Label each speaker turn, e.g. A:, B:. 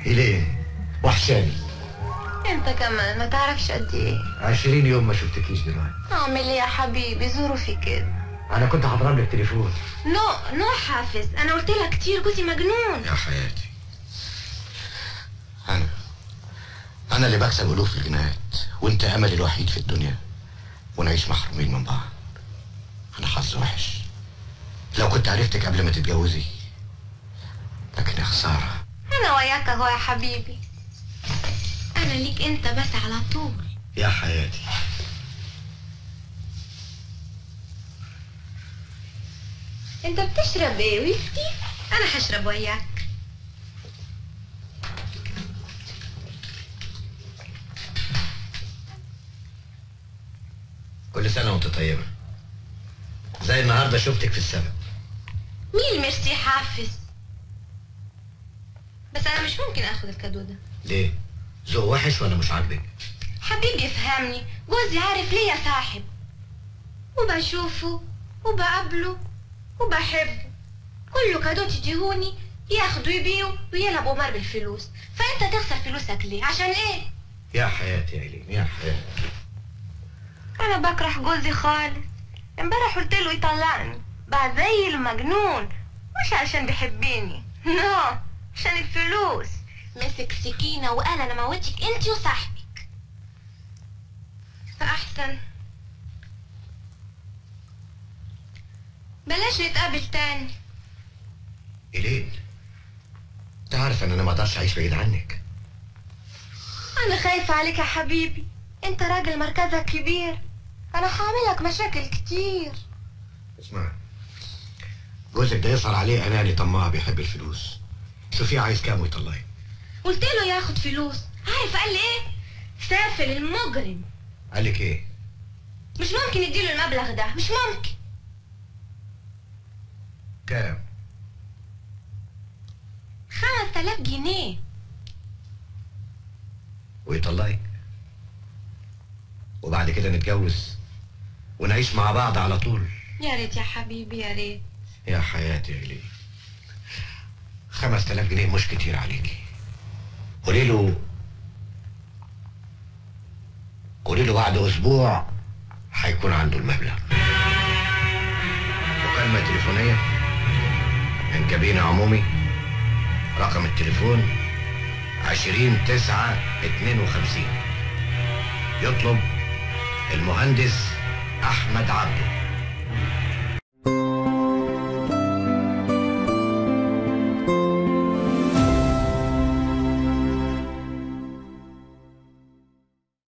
A: إلين وحشاني.
B: انت كمان ما تعرفش قد ايه.
A: 20 يوم ما شفتكيش دلوقتي.
B: اعمل ايه يا حبيبي، ظروفي كده.
A: انا كنت هضرب لك تليفون.
B: نو حافظ، انا قلت لك كتير جوزي مجنون.
A: يا حياتي، انا اللي بكسب الوف الجنيهات وانت املي الوحيد في الدنيا، ونعيش محرومين من بعض. انا حظي وحش، لو كنت عرفتك قبل ما تتجوزي، لكن يا خساره.
B: انا وياك اهو يا حبيبي، انا ليك انت بس على طول
A: يا حياتي.
B: انت بتشرب ايه، ويسكي؟ انا هشرب وياك.
A: كل سنه وانت طيبه، زي النهارده شفتك في السبت.
B: مين ميرسي حافظ، بس انا مش ممكن اخد الكادو ده.
A: ليه؟ ذوق وحش ولا مش عاجبك؟
B: حبيبي افهمني، جوزي عارف ليه يا صاحب، وبشوفه وبقابله وبحبه، كله كادو تديهوني ياخدوا يبيعوا ويلعبوا قمار بالفلوس، فانت تخسر فلوسك ليه؟ عشان ايه؟
A: يا حياتي يا إلين، يا حياتي.
B: انا بكره جوزي خالص، امبارح قلت له يطلعني بقى زي المجنون، مش عشان بيحبني، نو، عشان الفلوس. مسك سكينة وقال انا موتك انتي وصاحبك، فاحسن بلاش نتقابل تاني.
A: إلين، تعرف ان انا ما اقدرش اعيش بعيد عنك.
B: انا خايفة عليك يا حبيبي، انت راجل مركزك كبير، انا هعملك مشاكل كتير.
A: اسمع، جوزك ده يصهر عليه اناني طماع بيحب الفلوس. شوفيه عايز كام ويطلعي.
B: قلت له ياخد فلوس، عارف قال لي ايه؟ سافل المجرم.
A: قال لك ايه؟
B: مش ممكن يديله المبلغ ده، مش ممكن.
A: كام؟
B: 5000 جنيه.
A: ويطلعك، وبعد كده نتجوز ونعيش مع بعض على طول.
B: يا ريت يا حبيبي، يا ريت.
A: يا حياتي يا إلين، 5000 جنيه مش كتير عليكي. قولي له بعد اسبوع هيكون عنده المبلغ. مكالمة تليفونية من كابينة عمومي، رقم التليفون 20/9/52. يطلب المهندس أحمد عبده.